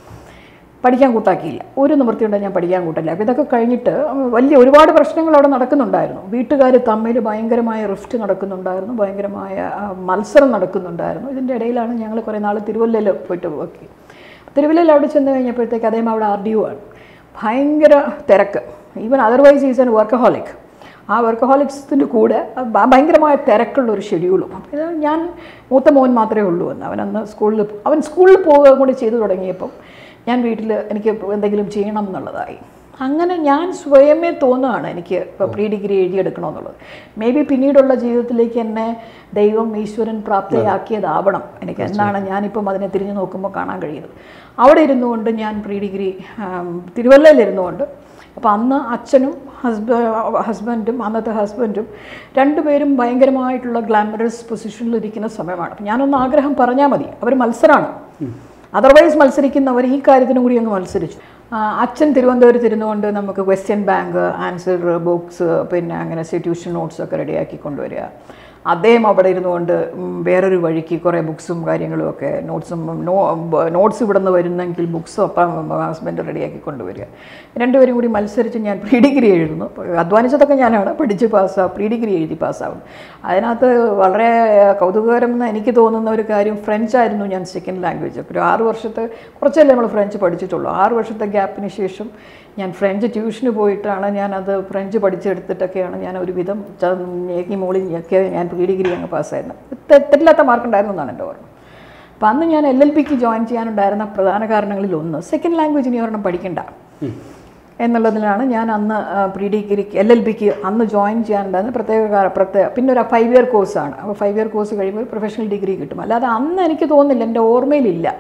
S1: പഠിക്കാൻ കൂട്ടാക്കിയില്ല. ഒരു നിവൃത്തിയുണ്ടെങ്കിൽ ഞാൻ പഠിക്കാൻ കൂട്ടില്ല. അപ്പോൾ ഇതൊക്കെ കഴിഞ്ഞിട്ട് വലിയ ഒരുപാട് പ്രശ്നങ്ങൾ അവിടെ നടക്കുന്നുണ്ടായിരുന്നു. വീട്ടുകാർ തമ്മിൽ ഭയങ്കരമായ റിഫ്റ്റ് നടക്കുന്നുണ്ടായിരുന്നു, ഭയങ്കരമായ മത്സരം നടക്കുന്നുണ്ടായിരുന്നു. ഇതിൻ്റെ ഇടയിലാണ് ഞങ്ങൾ കുറേ നാൾ തിരുവല്ലയിൽ പോയിട്ട് വർക്ക് ചെയ്യും. തിരുവല്ലയിൽ അവിടെ ചെന്ന് കഴിഞ്ഞപ്പോഴത്തേക്ക് അദ്ദേഹം അവിടെ ആർ ഡി ഒ ആണ്. ഭയങ്കര തിരക്ക്, even otherwise is an workaholic. ആ വർക്കഹോളിക്സിൻ്റെ കൂടെ ഭയങ്കരമായ തിരക്കുള്ളൊരു ഷെഡ്യൂളും. ഇത് ഞാൻ മൂത്ത മോൻ മാത്രമേ ഉള്ളൂ എന്ന്. അവനന്ന് സ്കൂളിൽ അവൻ സ്കൂളിൽ പോവുക കൂടി ചെയ്തു തുടങ്ങിയപ്പം ഞാൻ വീട്ടിൽ എനിക്ക് എന്തെങ്കിലും ചെയ്യണം എന്നുള്ളതായി. അങ്ങനെ ഞാൻ സ്വയമേ തോന്നുകയാണ് എനിക്ക് ഇപ്പോൾ പ്രീ ഡിഗ്രി എഴുതിയെടുക്കണമെന്നുള്ളത്. മേ ബി പിന്നീടുള്ള ജീവിതത്തിലേക്ക് എന്നെ ദൈവം ഈശ്വരൻ പ്രാപ്തയാക്കിയതാവണം എനിക്ക് എന്നാണ് ഞാനിപ്പം അതിനെ തിരിഞ്ഞു നോക്കുമ്പോൾ കാണാൻ കഴിയുന്നത്. അവിടെ ഇരുന്നുകൊണ്ട് ഞാൻ പ്രീ ഡിഗ്രി തിരുവല്ലയിലിരുന്നുകൊണ്ട്, അപ്പോൾ അന്ന് അച്ഛനും ഹസ്ബ ഹസ്ബൻഡും അന്നത്തെ ഹസ്ബൻഡും രണ്ടുപേരും ഭയങ്കരമായിട്ടുള്ള ഗ്ലാമറസ് പൊസിഷനിലിരിക്കുന്ന സമയമാണ്. അപ്പം ഞാനൊന്ന് ആഗ്രഹം പറഞ്ഞാൽ മതി, അവർ മത്സരമാണ്. അതർവൈസ് മത്സരിക്കുന്നവർ ഈ കാര്യത്തിനും കൂടി അങ്ങ് മത്സരിച്ചു. അച്ഛൻ തിരുവനന്തപുരത്ത് ഇരുന്നുകൊണ്ട് നമുക്ക് ക്വസ്റ്റ്യൻ ബാങ്ക്, ആൻസർ ബുക്സ്, പിന്നെ അങ്ങനെ ട്യൂഷൻ നോട്ട്സൊക്കെ റെഡിയാക്കി കൊണ്ടുവരിക. അദ്ദേഹം അവിടെ ഇരുന്നുകൊണ്ട് വേറൊരു വഴിക്ക് കുറേ ബുക്സും കാര്യങ്ങളും ഒക്കെ നോട്ട്സും നോട്ട്സ് ഇവിടെ നിന്ന് വരുന്നെങ്കിൽ ബുക്സും അപ്പം ഹസ്ബൻഡ് റെഡിയാക്കി കൊണ്ടുവരിക. രണ്ടുപേരും കൂടി മത്സരിച്ച് ഞാൻ പ്രീ ഡിഗ്രി എഴുതുന്നു. അധ്വാനിച്ചതൊക്കെ ഞാനാണ്, പഠിച്ച് പാസ്സാവും, പ്രീ ഡിഗ്രി എഴുതി പാസ്സാവും. അതിനകത്ത് വളരെ കൗതുകകരം എന്ന് എനിക്ക് തോന്നുന്ന ഒരു കാര്യം, ഫ്രഞ്ചായിരുന്നു ഞാൻ സെക്കൻഡ് ലാംഗ്വേജ്. ഒരു ആറ് വർഷത്തെ കുറച്ചല്ലേ നമ്മൾ ഫ്രഞ്ച് പഠിച്ചിട്ടുള്ളൂ. ആറ് വർഷത്തെ ഗ്യാപ്പിന് ശേഷം ഞാൻ ഫ്രഞ്ച് ട്യൂഷന് പോയിട്ടാണ് ഞാനത് ഫ്രഞ്ച് പഠിച്ചെടുത്തിട്ടൊക്കെയാണ് ഞാൻ ഒരുവിധം ഞെക്കി മോളിൽ ഞെക്കിയ ഞാൻ പ്രീ ഡിഗ്രി അങ്ങ് പാസ്സായിരുന്നു. തെറ്റില്ലാത്ത മാർക്കുണ്ടായിരുന്നു എന്നാണ് എൻ്റെ ഓർമ്മ. അപ്പം അന്ന് ഞാൻ എൽ എൽ പിക്ക് ജോയിൻ ചെയ്യാനുണ്ടായിരുന്ന പ്രധാന കാരണങ്ങളിൽ ഒന്ന് സെക്കൻഡ് ലാംഗ്വേജ് ഇനി ഒരെണ്ണം പഠിക്കണ്ട എന്നുള്ളതിലാണ് ഞാൻ അന്ന് പ്രീ ഡിഗ്രിക്ക് എൽ എൽ പിക്ക് അന്ന് ജോയിൻ ചെയ്യാനുണ്ടായിരുന്ന പ്രത്യേക പ്രത്യേക പിന്നെ ഒരു ഫൈവ് ഇയർ കോഴ്സാണ്. അപ്പോൾ ഫൈവ് ഇയർ കോഴ്സ് കഴിയുമ്പോൾ പ്രൊഫഷണൽ ഡിഗ്രി കിട്ടും. അല്ലാതെ അന്ന് എനിക്ക് തോന്നുന്നില്ല, എൻ്റെ ഓർമ്മയിലില്ല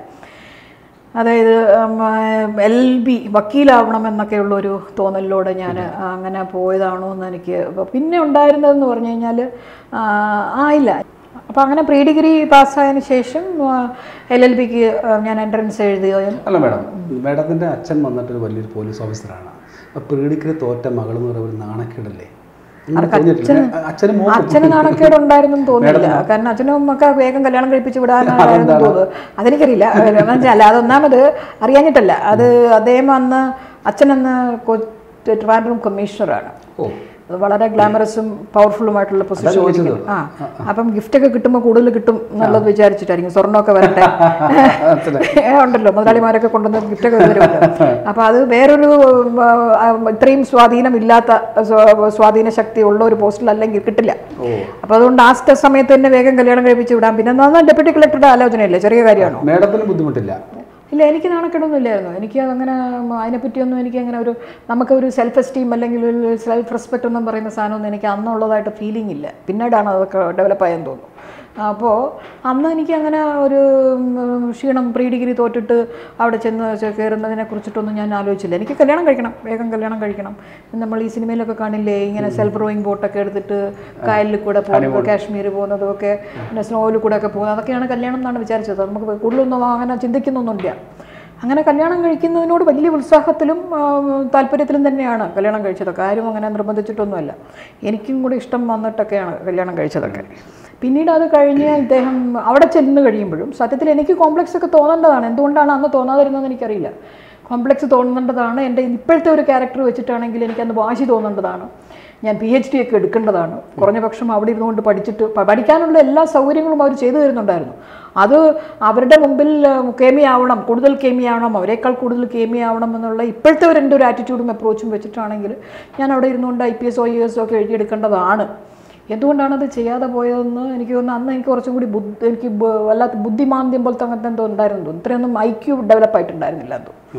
S1: അതായത് എൽ ബി വക്കീലാവണം എന്നൊക്കെയുള്ളൊരു തോന്നലിലൂടെ ഞാൻ അങ്ങനെ പോയതാണോ എന്ന് എനിക്ക് പിന്നെ ഉണ്ടായിരുന്നതെന്ന് പറഞ്ഞു കഴിഞ്ഞാൽ ആയില്ല. അപ്പോൾ അങ്ങനെ പ്രീ ഡിഗ്രി പാസ്സായതിനു ശേഷം എൽ എൽ ബിക്ക് ഞാൻ എൻട്രൻസ് എഴുതുകയും.
S2: അല്ല മാഡം, മാഡത്തിൻ്റെ അച്ഛൻ വന്നിട്ടൊരു വലിയൊരു പോലീസ് ഓഫീസറാണ്. അപ്പോൾ പ്രീ ഡിഗ്രി തോറ്റ മകൾ എന്ന് പറയുന്ന ഒരു നാണക്കേടല്ലേ?
S1: അച്ഛന് നാണക്കേട് ഉണ്ടായിരുന്നു തോന്നുന്നില്ല. കാരണം അച്ഛനും ഒക്കെ വേഗം കല്യാണം കഴിപ്പിച്ച് വിടാനായിരുന്നു തോന്നുന്നത്. അതെനിക്കറിയില്ല. അല്ല, അതൊന്നാമത് അറിയാഞ്ഞിട്ടല്ല. അത് അദ്ദേഹം അന്ന് അച്ഛനന്ന് ട്രിവാൻഡ്രം കമ്മീഷണറാണ്. അത് വളരെ ഗ്ലാമറസും പവർഫുള്ളുമായിട്ടുള്ള പൊസിഷൻ. ആ അപ്പം ഗിഫ്റ്റൊക്കെ കിട്ടുമ്പോൾ കൂടുതൽ കിട്ടും എന്നുള്ളത് വിചാരിച്ചിട്ടായിരിക്കും. സ്വർണ്ണമൊക്കെ വരട്ടെ ഉണ്ടല്ലോ, മുതലാളിമാരൊക്കെ കൊണ്ടുവന്ന ഗിഫ്റ്റൊക്കെ വരുമല്ലോ. അപ്പോൾ അത് വേറൊരു ഇത്രയും സ്വാധീനമില്ലാത്ത സ്വാധീന ശക്തി ഉള്ള ഒരു പോസ്റ്റിൽ അല്ലെങ്കിൽ കിട്ടില്ല. അപ്പോൾ അതുകൊണ്ട് ആ സമയത്ത് തന്നെ വേഗം കല്യാണം കഴിപ്പിച്ച് വിടാം. പിന്നെ എന്നാൽ ഡെപ്യൂട്ടി കളക്ടറുടെ ആലോചനയല്ലേ, ചെറിയ കാര്യമാണോ?
S2: മേഡത്തിന് ബുദ്ധിമുട്ടില്ല?
S1: ഇല്ല, എനിക്ക് നാണക്കേടൊന്നും ഇല്ലായിരുന്നു. എനിക്ക് അങ്ങനെ അതിനെപ്പറ്റിയൊന്നും എനിക്ക് അങ്ങനെ ഒരു നമുക്കൊരു സെൽഫ് എസ്റ്റീം അല്ലെങ്കിൽ ഒരു സെൽഫ് റെസ്പെക്റ്റ് ഒന്നും പറയുന്ന സാധനമൊന്നും എനിക്ക് അന്നുള്ളതായിട്ട് ഫീലിംഗ് ഇല്ല. പിന്നീടാണ് അതൊക്കെ ഡെവലപ്പായെന്ന് തോന്നുന്നു. അപ്പോൾ അന്ന് എനിക്ക് അങ്ങനെ ഒരു ക്ഷീണം, പ്രീ ഡിഗ്രി തോറ്റിട്ട് അവിടെ ചെന്ന് കയറുന്നതിനെ കുറിച്ചിട്ടൊന്നും ഞാൻ ആലോചിച്ചില്ല. എനിക്ക് കല്യാണം കഴിക്കണം, വേഗം കല്യാണം കഴിക്കണം. നമ്മൾ ഈ സിനിമയിലൊക്കെ കാണില്ലേ, ഇങ്ങനെ സെൽഫ് റോയിങ് ബോട്ടൊക്കെ എടുത്തിട്ട് കായലിൽ കൂടെ പോകുന്നത്, കാശ്മീർ പോകുന്നതും ഒക്കെ, പിന്നെ സ്നോയിൽ കൂടെ ഒക്കെ പോകുന്നത്, അതൊക്കെയാണ് കല്യാണം എന്നാണ് വിചാരിച്ചത്. നമുക്ക് കൂടുതലൊന്നും അങ്ങനെ ചിന്തിക്കുന്നൊന്നുമില്ല. അങ്ങനെ കല്യാണം കഴിക്കുന്നതിനോട് വലിയ ഉത്സാഹത്തിലും താല്പര്യത്തിലും തന്നെയാണ് കല്യാണം കഴിച്ചതൊക്കെ. ആരും അങ്ങനെ നിർബന്ധിച്ചിട്ടൊന്നുമല്ല. എനിക്കും കൂടി ഇഷ്ടം വന്നിട്ടൊക്കെയാണ് കല്യാണം കഴിച്ചതൊക്കെ. പിന്നീട് അത് കഴിഞ്ഞ് ഇദ്ദേഹം അവിടെ ചെന്ന് കഴിയുമ്പോഴും സത്യത്തിൽ എനിക്ക് കോംപ്ലക്സ് ഒക്കെ തോന്നേണ്ടതാണ്. എന്തുകൊണ്ടാണ് അന്ന് തോന്നാതിരുന്നതെന്ന് എനിക്കറിയില്ല. കോംപ്ലക്സ് തോന്നേണ്ടതാണ്. എൻ്റെ ഇപ്പോഴത്തെ ഒരു ക്യാരക്ടർ വെച്ചിട്ടാണെങ്കിൽ എനിക്കന്ന് വാശി തോന്നേണ്ടതാണ്. ഞാൻ പി എച്ച് ഡി ഒക്കെ എടുക്കേണ്ടതാണ്. കുറഞ്ഞ പക്ഷം അവിടെ ഇരുന്നുകൊണ്ട് പഠിച്ചിട്ട് പഠിക്കാനുള്ള എല്ലാ സൗകര്യങ്ങളും അവർ ചെയ്തു തരുന്നുണ്ടായിരുന്നു. അത് അവരുടെ മുമ്പിൽ കേമി ആവണം, കൂടുതൽ കേമി ആവണം, അവരെക്കാൾ കൂടുതൽ കേമി ആവണം എന്നുള്ള ഇപ്പോഴത്തെ ഒരു എൻ്റെ ഒരു ആറ്റിറ്റ്യൂഡും അപ്രോച്ചും വെച്ചിട്ടാണെങ്കിൽ ഞാൻ അവിടെ ഇരുന്നുകൊണ്ട് I P S O U S ഒക്കെ എഴുതിയെടുക്കേണ്ടതാണ്. എന്തുകൊണ്ടാണത് ചെയ്യാതെ പോയതെന്ന് എനിക്ക് തോന്നുന്നു. അന്ന് എനിക്ക് കുറച്ചും കൂടി ബുദ്ധി എനിക്ക് വല്ലാത്ത ബുദ്ധിമാന്ദ്യം പോലത്തെ അങ്ങനത്തെ എന്തോ ഉണ്ടായിരുന്നു തോന്നുന്നു. ഇത്രയൊന്നും ഐ ക്യൂ ഡെവലപ്പ് ആയിട്ടുണ്ടായിരുന്നില്ല എന്തോ.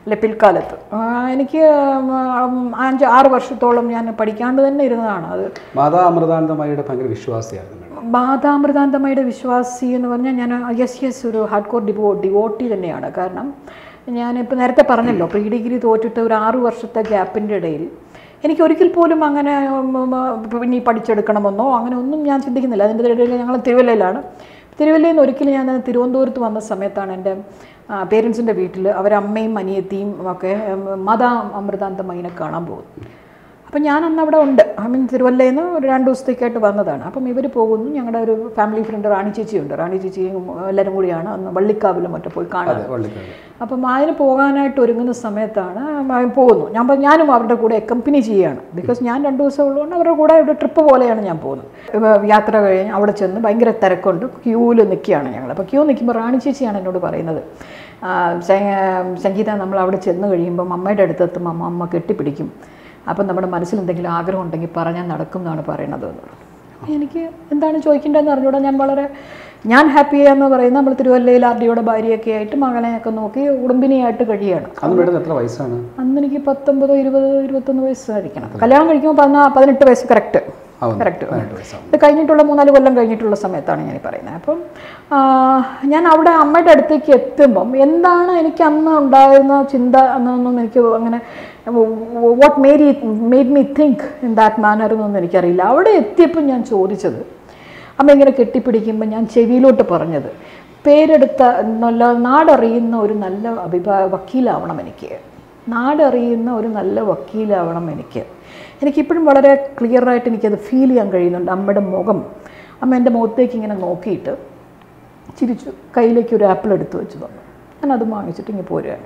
S1: അല്ലെ പിൽക്കാലത്ത്. എനിക്ക് അഞ്ച് ആറ് വർഷത്തോളം ഞാൻ പഠിക്കാണ്ട് തന്നെ ഇരുന്നതാണ്. അത്
S2: മാതാ അമൃതാനന്ദമയിയുടെ ഭയങ്കര വിശ്വാസിയായിരുന്നു.
S1: മാതാ അമൃതാനന്ദമയിയുടെ വിശ്വാസി എന്ന് പറഞ്ഞാൽ ഞാൻ യെസ് യെസ് ഒരു ഹാർഡ് കോർ ഡിവോ ഡിവോട്ടി തന്നെയാണ്. കാരണം ഞാനിപ്പോൾ നേരത്തെ പറഞ്ഞല്ലോ, പ്രീ ഡിഗ്രി തോറ്റിട്ട് ഒരു ആറു വർഷത്തെ ഗ്യാപ്പിൻ്റെ ഇടയിൽ എനിക്ക് ഒരിക്കൽ പോലും അങ്ങനെ ഇനി പഠിച്ചെടുക്കണമെന്നോ അങ്ങനെ ഒന്നും ഞാൻ ചിന്തിക്കുന്നില്ല. അതിൻ്റെ ഇടയിൽ ഞങ്ങൾ തിരുവല്ലയിലാണ്. തിരുവല്ലയിൽ നിന്ന് ഒരിക്കലും ഞാൻ തിരുവനന്തപുരത്ത് വന്ന സമയത്താണ് എൻ്റെ പേരൻസിൻ്റെ വീട്ടിൽ അവരമ്മയും അനിയത്തിയും ഒക്കെ മാതാ അമൃതാനന്ദമയിനെ കാണാൻ പോകും. അപ്പം ഞാൻ അന്ന് അവിടെ ഉണ്ട്. ഐ മീൻ തിരുവല്ലയിൽ നിന്ന് ഒരു രണ്ട് ദിവസത്തേക്കായിട്ട് വന്നതാണ്. അപ്പം ഇവർ പോകുന്നു. ഞങ്ങളുടെ ഒരു ഫാമിലി ഫ്രണ്ട് റാണി ചേച്ചിയുണ്ട്. റാണി ചേച്ചിയും എല്ലാവരും കൂടിയാണ് അന്ന് വള്ളിക്കാവിലും മറ്റോ പോയി കാണുന്നത്. അപ്പം അതിന് പോകാനായിട്ട് ഒരുങ്ങുന്ന സമയത്താണ് പോകുന്നു. ഞാൻ ഞാനും അവരുടെ കൂടെ അക്കമ്പനി ചെയ്യുകയാണ്. ബിക്കോസ് ഞാൻ രണ്ട് ദിവസം ഉള്ളതുകൊണ്ട് അവരുടെ കൂടെ ഒരു ട്രിപ്പ് പോലെയാണ് ഞാൻ പോകുന്നത്. യാത്ര കഴിഞ്ഞ് അവിടെ ചെന്ന് ഭയങ്കര തിരക്കുണ്ട്. ക്യൂവിൽ നിൽക്കുകയാണ് ഞങ്ങൾ. അപ്പോൾ ക്യൂ നിൽക്കുമ്പോൾ റാണി ചേച്ചിയാണ് എന്നോട് പറയുന്നത്, സംഗീത നമ്മൾ അവിടെ ചെന്ന് കഴിയുമ്പം അമ്മയുടെ അടുത്തെത്തുമ്പോൾ അമ്മ അമ്മ കെട്ടിപ്പിടിക്കും. അപ്പം നമ്മുടെ മനസ്സിൽ എന്തെങ്കിലും ആഗ്രഹം ഉണ്ടെങ്കിൽ പറഞ്ഞാൽ നടക്കും എന്നാണ് പറയണത് എന്ന് പറഞ്ഞു. എനിക്ക് എന്താണ് ചോദിക്കേണ്ടതെന്ന് അറിഞ്ഞൂടാ. ഞാൻ വളരെ ഞാൻ ഹാപ്പിയാന്ന് പറയുന്നത് നമ്മൾ തിരുവല്ലയിൽ ആർ ഡിയുടെ ഭാര്യയൊക്കെ ആയിട്ട് മകനെയൊക്കെ നോക്കി കുടുംബിനിയായിട്ട് കഴിയുകയാണ്.
S2: എത്ര വയസ്സാണ്
S1: അന്ന്? എനിക്ക് പത്തൊമ്പതോ ഇരുപത് ഇരുപത്തൊന്ന് വയസ്സായിരിക്കണം. കല്യാണം കഴിക്കുമ്പോൾ പതിനാ പതിനെട്ട് വയസ്സ് കറക്റ്റ് കറക്റ്റ് ഇത് കഴിഞ്ഞിട്ടുള്ള മൂന്നാല് കൊല്ലം കഴിഞ്ഞിട്ടുള്ള സമയത്താണ് ഞാൻ പറയുന്നത്. അപ്പം ഞാൻ അവിടെ അമ്മയുടെ അടുത്തേക്ക് എത്തുമ്പം എന്താണ് എനിക്ക് അന്ന് ഉണ്ടായിരുന്ന ചിന്ത എന്നൊന്നും എനിക്ക് അങ്ങനെ what made made me think in that manner എന്നൊന്നും എനിക്കറിയില്ല. അവിടെ എത്തിയപ്പോൾ ഞാൻ ചോദിച്ചത്, അമ്മ ഇങ്ങനെ കെട്ടിപ്പിടിക്കുമ്പോൾ ഞാൻ ചെവിയിലോട്ട് പറഞ്ഞത്, പേരെടുത്ത നല്ല നാടറിയുന്ന ഒരു നല്ല അഭിഭാ വക്കീലാവണം എനിക്ക്, നാടറിയുന്ന ഒരു നല്ല വക്കീലാവണം എനിക്ക്. എനിക്കിപ്പോഴും വളരെ ക്ലിയറായിട്ട് എനിക്കത് ഫീൽ ചെയ്യാൻ കഴിയുന്നുണ്ട്. അമ്മയുടെ മുഖം, അമ്മ എൻ്റെ മുഖത്തേക്ക് ഇങ്ങനെ നോക്കിയിട്ട് ചിരിച്ചു, കയ്യിലേക്ക് ഒരു ആപ്പിൾ എടുത്ത് വെച്ച് തന്നു. ഞാനത് വാങ്ങിച്ചിട്ട് ഇങ്ങനെ പോരുകയാണ്.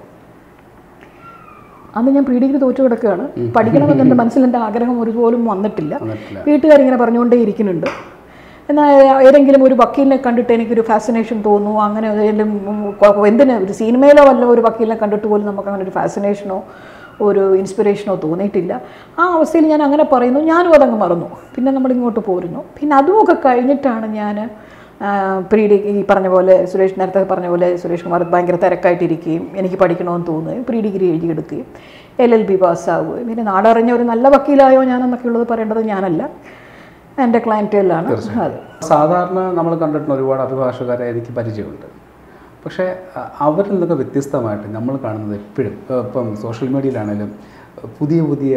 S1: അന്ന് ഞാൻ പ്രീ ഡിഗ്രി തോറ്റു കിടക്കുകയാണ്. പഠിക്കണമെന്ന് എൻ്റെ മനസ്സിൽ എൻ്റെ ആഗ്രഹം ഒരുപോലും വന്നിട്ടില്ല. വീട്ടുകാരിങ്ങനെ പറഞ്ഞുകൊണ്ടേ ഇരിക്കുന്നുണ്ട്. എന്നാൽ ഏതെങ്കിലും ഒരു വക്കീലിനെ കണ്ടിട്ട് എനിക്കൊരു ഫാസിനേഷൻ തോന്നുന്നു. അങ്ങനെ ഏതെങ്കിലും എന്തിന് ഒരു സിനിമയിലോ വല്ല ഒരു വക്കീലിനെ കണ്ടിട്ട് പോലും നമുക്ക് അങ്ങനെ ഒരു ഫാസിനേഷനോ ഒരു ഇൻസ്പിറേഷനോ തോന്നിയിട്ടില്ല. ആ അവസ്ഥയിൽ ഞാൻ അങ്ങനെ പറയുന്നു. ഞാനും അതങ്ങ് മറന്നു. പിന്നെ നമ്മളിങ്ങോട്ട് പോരുന്നു. പിന്നെ അതുമൊക്കെ കഴിഞ്ഞിട്ടാണ് ഞാൻ പ്രീ ഡിഗ്രി ഈ പറഞ്ഞ പോലെ സുരേഷ് നേരത്തെ പറഞ്ഞ പോലെ സുരേഷ് കുമാർ ഭയങ്കര തിരക്കായിട്ടിരിക്കുകയും എനിക്ക് പഠിക്കണമെന്ന് തോന്നുകയും പ്രീ ഡിഗ്രി എഴുതിയെടുക്കുകയും എൽ എൽ ബി പാസ്സാവുകയും പിന്നെ നാടറിഞ്ഞ ഒരു നല്ല വക്കീലായോ ഞാനെന്നൊക്കെ ഉള്ളത് പറയേണ്ടത് ഞാനല്ല, എൻ്റെ ക്ലയൻറ്റുകളാണ്. അത്
S2: സാധാരണ നമ്മൾ കണ്ടിട്ടുള്ള ഒരുപാട് അഭിഭാഷകരെ എനിക്ക് പരിചയമുണ്ട്. പക്ഷേ അവരിൽ നിന്നൊക്കെ വ്യത്യസ്തമായിട്ട് നമ്മൾ കാണുന്നത് എപ്പോഴും ഇപ്പം സോഷ്യൽ മീഡിയയിലാണെങ്കിലും പുതിയ പുതിയ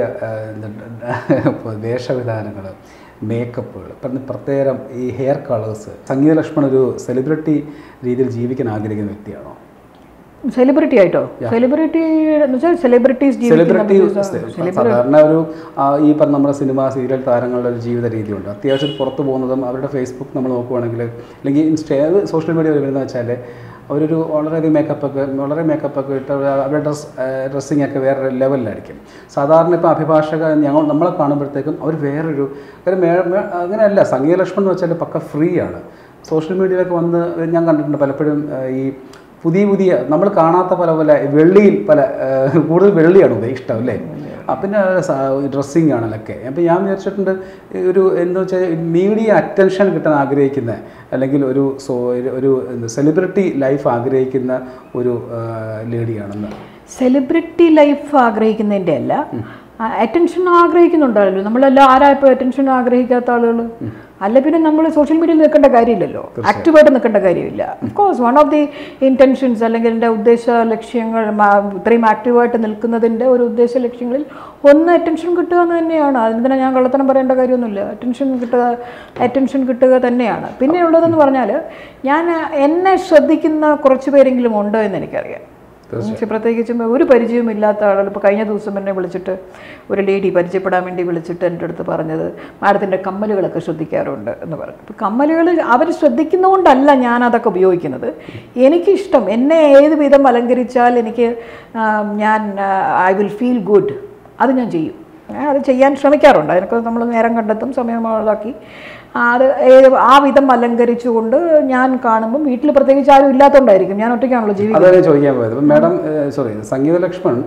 S2: വേഷവിധാനങ്ങൾ, മേക്കപ്പുകൾ, പറഞ്ഞ് പ്രത്യേകം ഈ ഹെയർ കളേഴ്സ്. സംഗീത ലക്ഷ്മൺ ഒരു സെലിബ്രിറ്റി രീതിയിൽ ജീവിക്കാൻ ആഗ്രഹിക്കുന്ന വ്യക്തിയാണോ?
S1: സെലിബ്രിറ്റി ആയിട്ടോ? സെലിബ്രിറ്റി എന്ന് വെച്ചാൽ സെലിബ്രിറ്റീസ്
S2: സെലിബ്രിറ്റി സാധാരണ ഒരു ഈ പറഞ്ഞ നമ്മുടെ സിനിമ സീരിയൽ താരങ്ങളുടെ ഒരു ജീവിത രീതിയുണ്ട്. അത്യാവശ്യം പുറത്ത് പോകുന്നതും അവരുടെ ഫേസ്ബുക്ക് നമ്മൾ നോക്കുവാണെങ്കിൽ അല്ലെങ്കിൽ ഇൻസ്റ്റ സോഷ്യൽ മീഡിയ വരുന്നതെന്ന് വെച്ചാൽ അവരൊരു വളരെയധികം മേക്കപ്പൊക്കെ വളരെ മേക്കപ്പൊക്കെ ഇട്ട് അവരുടെ ഡ്രസ് ഡ്രസ്സിങ് ഒക്കെ വേറെ ലെവലിലായിരിക്കും. സാധാരണ ഇപ്പോൾ അഭിഭാഷക ഞങ്ങൾ നമ്മളെ കാണുമ്പോഴത്തേക്കും അവർ വേറൊരു കാര്യം അങ്ങനെയല്ല. സംഗീത ലക്ഷ്മൺ എന്ന് വെച്ചാൽ പക്ക ഫ്രീ ആണ്. സോഷ്യൽ മീഡിയയിലൊക്കെ വന്ന് ഞാൻ കണ്ടിട്ടുണ്ട് പലപ്പോഴും ഈ പുതിയ പുതിയ നമ്മൾ കാണാത്ത പല പല വെള്ളിയിൽ പല കൂടുതൽ വെള്ളിയാണ് ഉപയോഗിഷ്ടം അല്ലേ? പിന്നെ ഡ്രസ്സിങ് ആണല്ലൊക്കെ. അപ്പോൾ ഞാൻ വിചാരിച്ചിട്ടുണ്ട് ഒരു എന്താ വെച്ചാൽ മീഡിയ അറ്റൻഷൻ കിട്ടാൻ ആഗ്രഹിക്കുന്ന അല്ലെങ്കിൽ ഒരു സോ ഒരു സെലിബ്രിറ്റി ലൈഫ് ആഗ്രഹിക്കുന്ന ഒരു ലേഡിയാണെന്ന്.
S1: സെലിബ്രിറ്റി ലൈഫ് ആഗ്രഹിക്കുന്നതിൻ്റെ അല്ല, അറ്റൻഷൻ ആഗ്രഹിക്കുന്നുണ്ടല്ലോ. നമ്മളെല്ലാം ആരാ ഇപ്പോൾ അറ്റൻഷൻ ആഗ്രഹിക്കാത്ത ആളുകൾ? അല്ല പിന്നെ നമ്മൾ സോഷ്യൽ മീഡിയയിൽ നിൽക്കേണ്ട കാര്യമില്ലല്ലോ, ആക്റ്റീവായിട്ട് നിൽക്കേണ്ട കാര്യമില്ല. Of course one of the intentions അല്ലെങ്കിൽ എൻ്റെ ഉദ്ദേശ ലക്ഷ്യങ്ങൾ ഇത്രയും ആക്റ്റീവായിട്ട് നിൽക്കുന്നതിൻ്റെ ഒരു ഉദ്ദേശ ലക്ഷ്യങ്ങളിൽ ഒന്ന് അറ്റൻഷൻ കിട്ടുക എന്ന് തന്നെയാണ്. അതിന് ഞാൻ കള്ളത്തനം പറയേണ്ട കാര്യമൊന്നുമില്ല. അറ്റൻഷൻ കിട്ടുക അറ്റൻഷൻ കിട്ടുക തന്നെയാണ്. പിന്നെ ഉള്ളതെന്ന് പറഞ്ഞാൽ ഞാൻ എന്നെ ശ്രദ്ധിക്കുന്ന കുറച്ച് പേരെങ്കിലും ഉണ്ടോ എന്ന് എനിക്കറിയാം. പക്ഷെ പ്രത്യേകിച്ചും ഒരു പരിചയമില്ലാത്ത ആളുകൾ ഇപ്പോൾ കഴിഞ്ഞ ദിവസം എന്നെ വിളിച്ചിട്ട് ഒരു ലേഡി പരിചയപ്പെടാൻ വേണ്ടി വിളിച്ചിട്ട് എൻ്റെ അടുത്ത് പറഞ്ഞത് മാഡത്തിൻ്റെ കമ്മലുകളൊക്കെ ശ്രദ്ധിക്കാറുണ്ട് എന്ന് പറഞ്ഞു. ഇപ്പോൾ കമ്മലുകൾ അവർ ശ്രദ്ധിക്കുന്നതുകൊണ്ടല്ല ഞാൻ അതൊക്കെ ഉപയോഗിക്കുന്നത്. എനിക്കിഷ്ടം, എന്നെ ഏത് വിധം അലങ്കരിച്ചാൽ എനിക്ക് ഞാൻ ഐ വിൽ ഫീൽ ഗുഡ്, അത് ഞാൻ ചെയ്യും. അത് ചെയ്യാൻ ശ്രമിക്കാറുണ്ട്. അതിനൊക്കെ നമ്മൾ നേരം കണ്ടെത്തും, സമയമാക്കി അത് ആ വിധം അലങ്കരിച്ചുകൊണ്ട് ഞാൻ കാണുമ്പോൾ വീട്ടിൽ പ്രത്യേകിച്ച് ആരും ഇല്ലാത്തതുകൊണ്ടായിരിക്കും, ഞാൻ ഒറ്റയ്ക്കാണല്ലോ ജീവിക്കുന്നത്.
S2: അതെ ചോദിക്കാൻ പോയത്. മാഡം സോറി സംഗീത ലക്ഷ്മൺ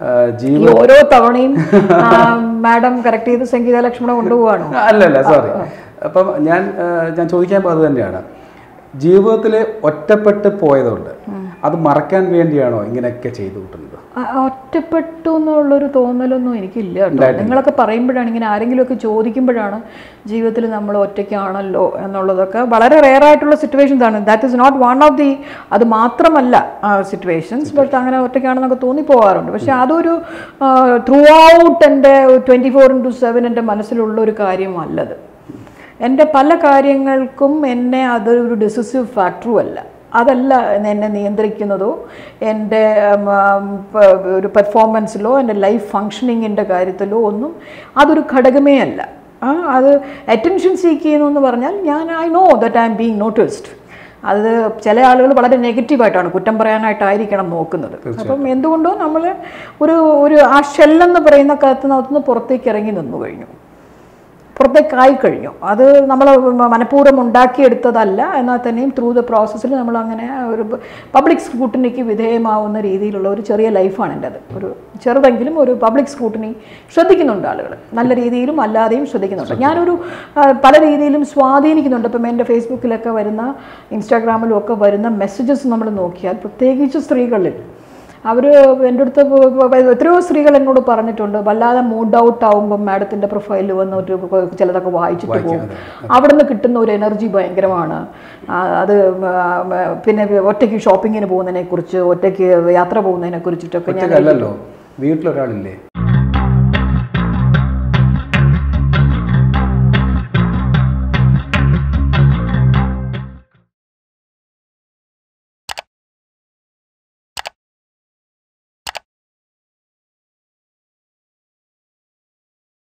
S1: ഓരോ തവണയും മാഡം കറക്റ്റ് ചെയ്ത് സംഗീത ലക്ഷ്മണ കൊണ്ടുപോവാണോ?
S2: അല്ലല്ല സോറി. അപ്പം ഞാൻ ഞാൻ ചോദിക്കാൻ പോയത് തന്നെയാണ്, ജീവിതത്തിൽ ഒറ്റപ്പെട്ട് പോയതുകൊണ്ട് അത് മറക്കാൻ വേണ്ടിയാണോ ഇങ്ങനെയൊക്കെ ചെയ്തു കൂട്ടുന്നത്?
S1: ഒറ്റപ്പെട്ടു എന്നുള്ളൊരു തോന്നലൊന്നും എനിക്കില്ല കേട്ടോ. നിങ്ങളൊക്കെ പറയുമ്പോഴാണ്, ഇങ്ങനെ ആരെങ്കിലുമൊക്കെ ചോദിക്കുമ്പോഴാണ് ജീവിതത്തിൽ നമ്മൾ ഒറ്റയ്ക്കാണല്ലോ എന്നുള്ളതൊക്കെ വളരെ റെയർ ആയിട്ടുള്ള സിറ്റുവേഷൻസ് ആണ്. That is not one of the, അത് മാത്രമല്ല സിറ്റുവേഷൻസ്, ബട്ട് അങ്ങനെ ഒറ്റയ്ക്കാണെന്നൊക്കെ തോന്നിപ്പോകാറുണ്ട്. പക്ഷെ അതൊരു ത്രൂ ഔട്ട് എൻ്റെ ട്വൻറ്റി ഫോർ ഇൻറ്റു സെവൻ എൻ്റെ മനസ്സിലുള്ള ഒരു കാര്യമല്ലത്. എൻ്റെ പല കാര്യങ്ങൾക്കും എന്നെ അതൊരു ഡിസിസീവ് ഫാക്ടറും അല്ല. അതല്ല എന്നെ നിയന്ത്രിക്കുന്നതോ എൻ്റെ ഒരു പെർഫോമൻസിലോ എൻ്റെ ലൈഫ് ഫങ്ഷനിങ്ങിൻ്റെ കാര്യത്തിലോ ഒന്നും അതൊരു ഘടകമേ അല്ല. അത് അറ്റൻഷൻ സീക്ക് ചെയ്യുന്നു എന്ന് പറഞ്ഞാൽ ഞാൻ I know that I am being noticed. അത് ചില ആളുകൾ വളരെ നെഗറ്റീവായിട്ടാണ്, കുറ്റം പറയാനായിട്ടായിരിക്കണം നോക്കുന്നത്. അപ്പം എന്തുകൊണ്ടോ നമ്മൾ ഒരു ഒരു ആ ഷെല്ലെന്ന് പറയുന്ന കത്തുനിന്ന് പുറത്തേക്ക് ഇറങ്ങി നിന്നു കഴിഞ്ഞു, പുറത്തേക്കായി കഴിഞ്ഞു. അത് നമ്മൾ മനഃപൂർവ്വം ഉണ്ടാക്കിയെടുത്തതല്ല. എന്നാൽ തന്നെയും ത്രൂ ദ പ്രോസസ്സിൽ നമ്മൾ അങ്ങനെ ഒരു പബ്ലിക് സ്ക്രൂട്ടിനിക്ക് വിധേയമാവുന്ന രീതിയിലുള്ള ഒരു ചെറിയ ലൈഫാണ് എൻ്റെ. അത് ഒരു ചെറുതെങ്കിലും ഒരു പബ്ലിക് സ്ക്രൂട്ടിനി ശ്രദ്ധിക്കുന്നുണ്ട് ആളുകൾ, നല്ല രീതിയിലും അല്ലാതെയും ശ്രദ്ധിക്കുന്നുണ്ട്. ഞാനൊരു പല രീതിയിലും സ്വാധീനിക്കുന്നുണ്ട്. ഇപ്പം എൻ്റെ ഫേസ്ബുക്കിലൊക്കെ വരുന്ന, ഇൻസ്റ്റാഗ്രാമിലും ഒക്കെ വരുന്ന മെസ്സേജസ് നമ്മൾ നോക്കിയാൽ, പ്രത്യേകിച്ച് സ്ത്രീകളിൽ, അവർ എൻ്റെ അടുത്ത് എത്രയോ സ്ത്രീകൾ എന്നോട് പറഞ്ഞിട്ടുണ്ട്, വല്ലാതെ മൂഡ് ഔട്ട് ആകുമ്പം മാഡത്തിൻ്റെ പ്രൊഫൈലിൽ വന്ന് ഒരു ചിലതൊക്കെ വായിച്ചിട്ട് പോകും, അവിടെ നിന്ന് കിട്ടുന്ന ഒരു എനർജി ഭയങ്കരമാണ്. അത് പിന്നെ ഒറ്റയ്ക്ക് ഷോപ്പിങ്ങിന് പോകുന്നതിനെ കുറിച്ച്, ഒറ്റയ്ക്ക് യാത്ര പോകുന്നതിനെ കുറിച്ചിട്ടൊക്കെ ഞാൻ
S2: വീട്ടിലൊരാളില്ലേ